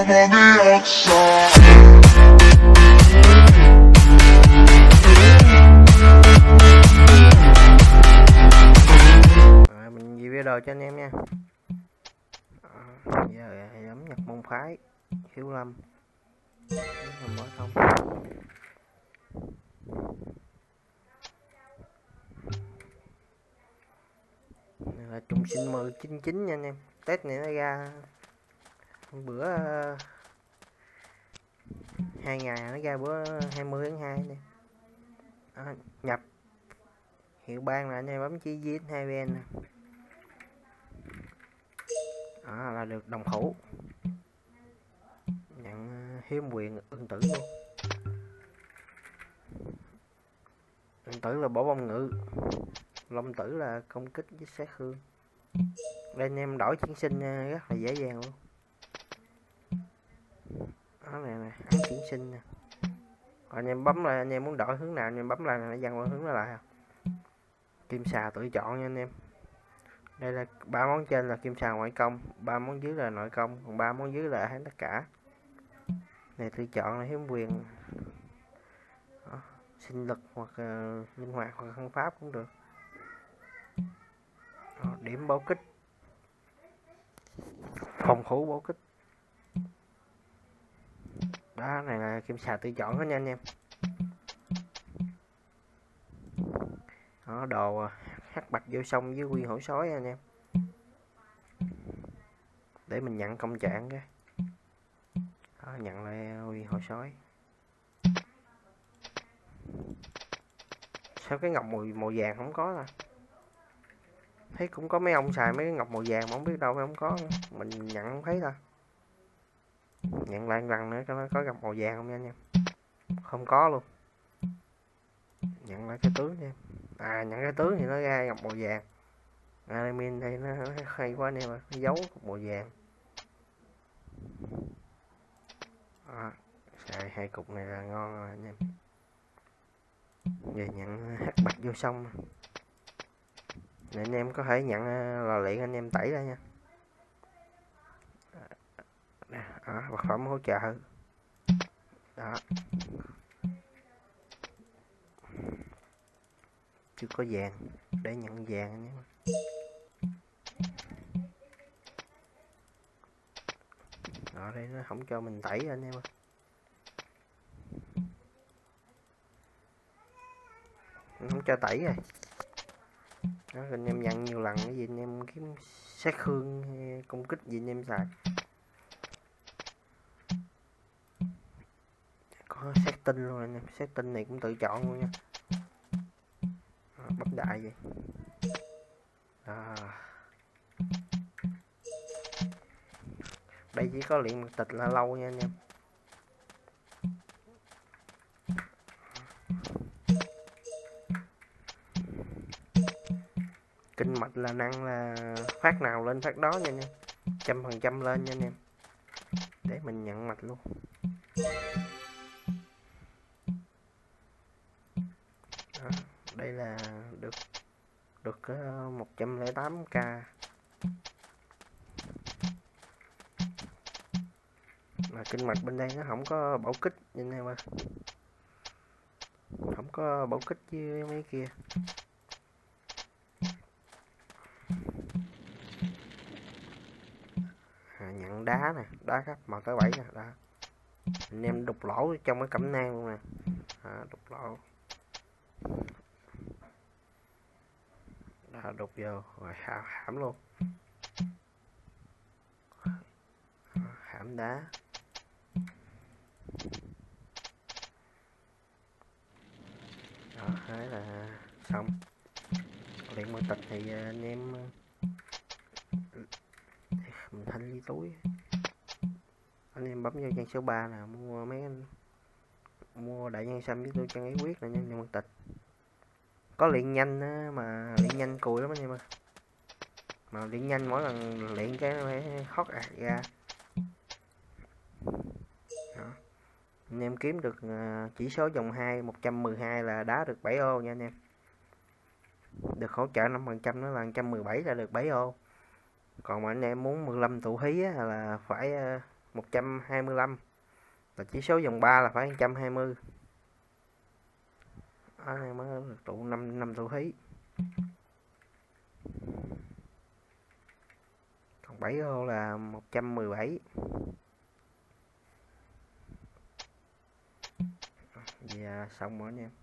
I'm on the outside. Rồi mình video cho anh em nha. Giờ nhóm nhạc môn phái Hiếu Lâm mở thông. Này là trùng sinh M99 nha anh em. Test này nó ra bữa 2 ngày, nó ra bữa 20 tháng 2 này. Nhập hiệu ban là anh em bấm chí viết 2VN nè. Đó là được đồng thủ, nhận hiếm quyền ưng tử luôn. Ưng tử là bổ bông ngự, long tử là công kích với sát thương. Đây anh em đổi chuyển sinh rất là dễ dàng luôn. Đó này nè, ấn chuyển sinh nè. Rồi anh em bấm lại, anh em muốn đổi hướng nào anh em bấm lại là nó dằn qua hướng đó lại. Kim xà tự chọn nha anh em. Đây là 3 món trên là kim xà ngoại công, 3 món dưới là nội công, còn 3 món dưới là hết tất cả. Này tự chọn là hiếm quyền. Đó, sinh lực hoặc linh hoạt hoặc thân pháp cũng được. Đó, điểm bổ kích, phòng thủ bổ kích. Đó này là kim xà tự chọn đó nha anh em. Đó, đồ hắc bạch vô sông với quy hổ sói anh em. Để mình nhận công trạng cái. Đó, nhận lại quy hổ sói. Sao cái ngọc màu vàng không có à? Thấy cũng có mấy ông xài mấy cái ngọc màu vàng mà không biết đâu không có nữa. Mình nhận không thấy ta. Nhận lại lần nữa cho nó có ngọc màu vàng không nha anh em. Không có luôn. Nhận lại cái tướng nha em. Nhận cái tướng thì nó ra ngọc màu vàng. Alamin đây nó hay quá anh em ạ, nó giấu màu vàng. Xài 2 cục này là ngon rồi anh em. Về nhận hắc bạch vô sông để anh em có thể nhận lò luyện anh em tẩy ra nha. Vật phẩm hỗ trợ. Đó, chưa có vàng để nhận vàng anh em. Đó đây nó không cho mình tẩy anh em ơi. Không cho tẩy rồi. Đó, anh em nhận nhiều lần cái gì anh em kiếm sát thương công kích gì anh em xài. Có sát tinh luôn anh em, sát tinh này cũng tự chọn luôn nha. Đó, bấm đại vậy. Đó. Đây chỉ có luyện mật tịch là lâu nha anh em. Kinh mạch là năng là phát nào lên phát đó nha anh em, 100% lên nha anh em. Để mình nhận mạch luôn. Đó, đây là được 108k. Mà kinh mạch bên đây nó không có bảo kích nha anh em ơi, không có bảo kích với mấy kia. Nhận đá nè, đá cấp màu tới 7 nè, đó. Anh em đục lỗ trong cái cẩm nang luôn nè. Đục lỗ. Đó, đục vô rồi hãm luôn. Hãm đá. Đó, thế là xong. Luyện mật tịch thì anh em mình thanh ly túi. Anh em bấm vô trang số 3 nè, mua mấy anh mua đại nhân xanh với tôi trang ấy quyết là nhân mật tịch. Có luyện nhanh á, mà luyện nhanh cùi lắm anh em ơi. Mà luyện nhanh mỗi lần luyện cái nó phải hót ra. Đó. Anh em kiếm được chỉ số vòng 2 112 là đá được 7 ô nha anh em. Được hỗ trợ 5% nữa là 117 là được 7 ô. Còn mà anh em muốn 15 tụ hí á, là phải 125 là chỉ số vòng 3 là phải 120. Đó, này mới được tụ 5 tụ thí. Còn 7 ô là 117. Dạ xong rồi anh em.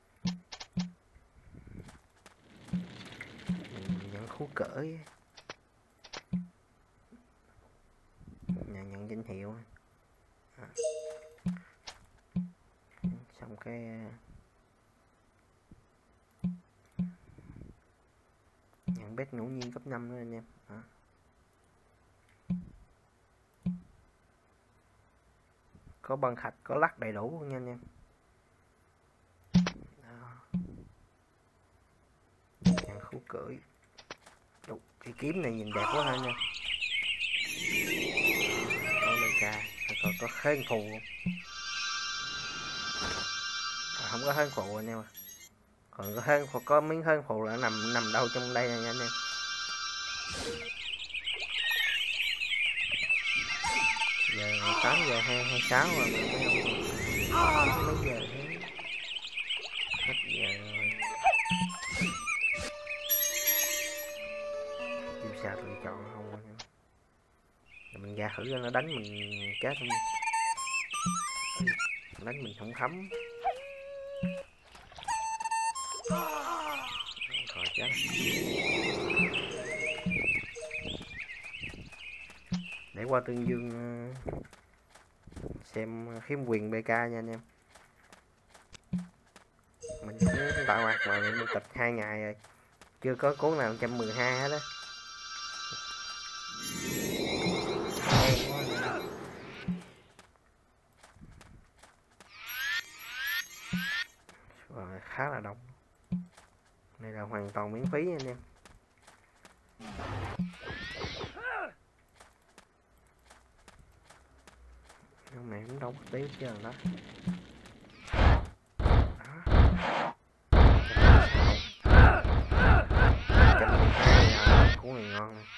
Mình nhận khú cỡ, nhận danh hiệu. Xong cái nhận bét ngẫu nhiên cấp 5 nữa anh em. Có băng thạch, có lắc đầy đủ luôn nha anh em. Nhận khú cưỡi. Cái kiếm này nhìn đẹp quá ha nha. Có BK, có hên phù không? Không có hên phù anh em à. Còn có miếng hên phù là nằm đâu trong đây nha anh em. Giờ 8 giờ 26 rồi mà mấy ông mấy giờ thế? Hết giờ rồi. Chim sa tự chọn không anh em. Rồi mình ra thử cho nó đánh mình chết không? Đánh mình không thấm. Rồi chết. Để qua Tương Dương xem khiếm quyền BK nha anh em. Mình cũng tạo mặt mà mình tập 2 ngày rồi, chưa có cuốn nào 112 hết á. Rồi khá là đông. Này là hoàn toàn miễn phí anh em. Hôm nay cũng đâu có tí chứ đó. Cú này ngon này.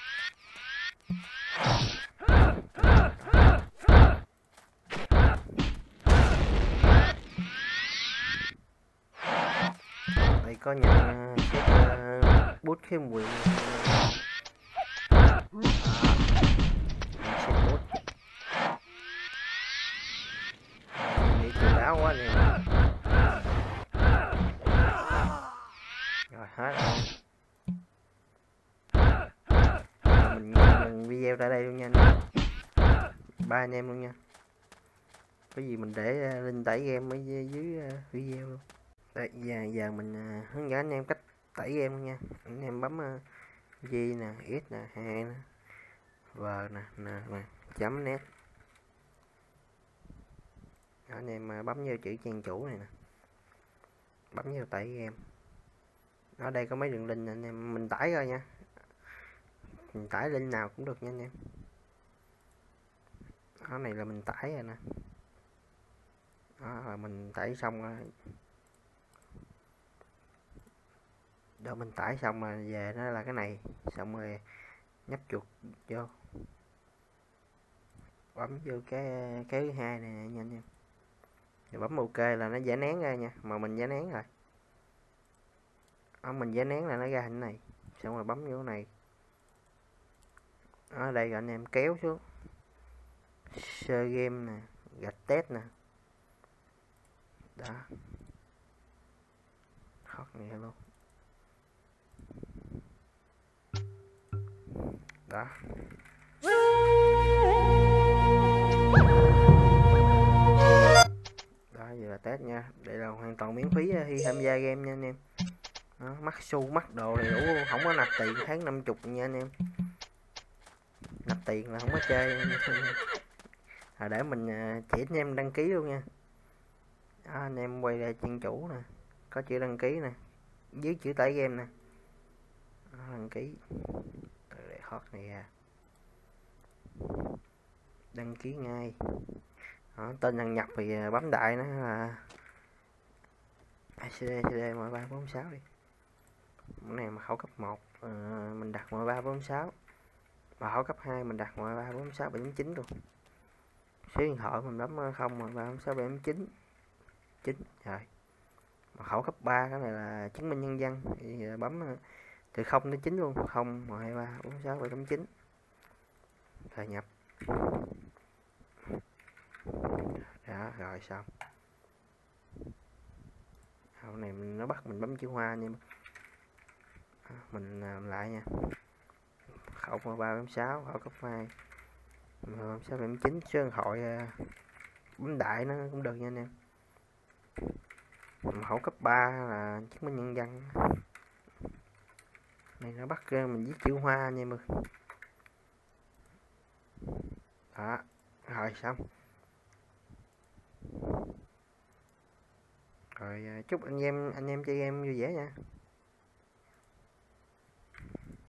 Đây có nhận xếp bút khiếm quyền. Đi từ đáo quá nè. Rồi hết rồi. Mình video tại đây luôn nha anh em. Ba anh em luôn nha. Cái gì mình để link tải game ở dưới video luôn. Đây, giờ mình hướng dẫn anh em cách tải game luôn nha. Anh em bấm G nè, X nè, 2 nè, V nè, chấm net. Anh em bấm vô chữ trang chủ này nè, bấm vô tải game. Ở đây có mấy đường link anh em mình tải rồi nha. Mình tải link nào cũng được nha anh em. Đó này là mình tải rồi nè. Đó là mình tải xong rồi. Đó mình tải xong mà về nó là cái này. Xong rồi nhấp chuột vô. Bấm vô cái thứ hai này nha anh em. Rồi bấm OK là nó giải nén ra nha. Mà mình giải nén rồi. Đó, mình giải nén là nó ra hình này. Xong rồi bấm vô cái này. Ở đây rồi anh em kéo xuống. Share game nè, gạch test nè. Đó. Thoát này luôn. Đó. Đó giờ là test nha. Đây là hoàn toàn miễn phí khi tham gia game nha anh em. Đó, mắc xu mắc đồ đầy đủ, không có nạp tiền tháng 50 nha anh em. Nạp tiền là không có chơi. Để mình chỉ anh em đăng ký luôn nha. Đó, anh em quay ra trang chủ nè, có chữ đăng ký nè, dưới chữ tải game nè. Đó, đăng ký để thoát này ra, đăng ký ngay. Đó, tên đăng nhập thì bấm đại nó là CD M346 đi. Cái này mà khẩu cấp 1 mình đặt M346, mà khẩu cấp 2 mình đặt M346 7.9 luôn. số điện thoại mình bấm 0136789 9 rồi. Mật khẩu cấp 3 cái này là chứng minh nhân dân thì bấm từ 0 đến 9 luôn, 0 123 46 789 rồi nhập. Đó rồi xong. Hôm này nó bắt mình bấm chữ hoa nha. Mình làm lại nha. Khẩu 1346 khẩu cấp 2 679 số điện thoại bấm đại nó cũng được nha anh em. Khẩu cấp 3 là chứng minh nhân dân. Này nó bắt mình viết chữ hoa nha mọi người. Đó rồi xong. Rồi chúc anh em chơi game vui vẻ nha.